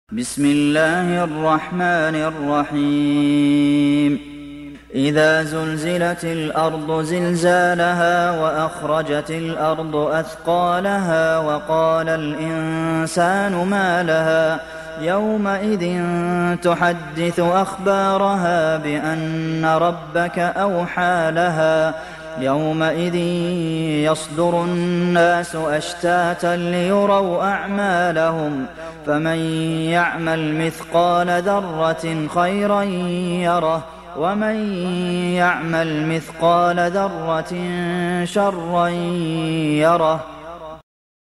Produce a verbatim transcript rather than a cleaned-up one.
بسم الله الرحمن الرحيم إذا زلزلت الأرض زلزالها وأخرجت الأرض أثقالها وقال الإنسان ما لها يومئذ تحدث أخبارها بأن ربك أوحى لها يومئذ يصدر الناس أشتاتا ليروا أعمالهم فمن يعمل مثقال ذرة خيرا يره ومن يعمل مثقال ذرة شرا يره